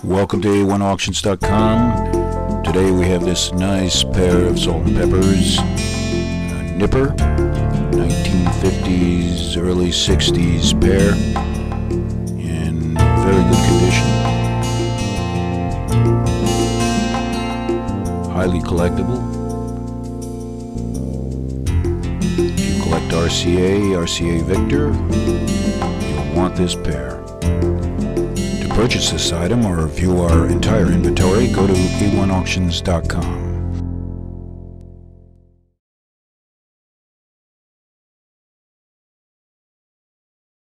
Welcome to A1auctions.com. Today we have this nice pair of salt and peppers, a nipper, 1950s, early 60s pair, in very good condition, highly collectible. If you collect RCA Victor, you'll want this pair. To purchase this item or view our entire inventory, go to A1auctions.com.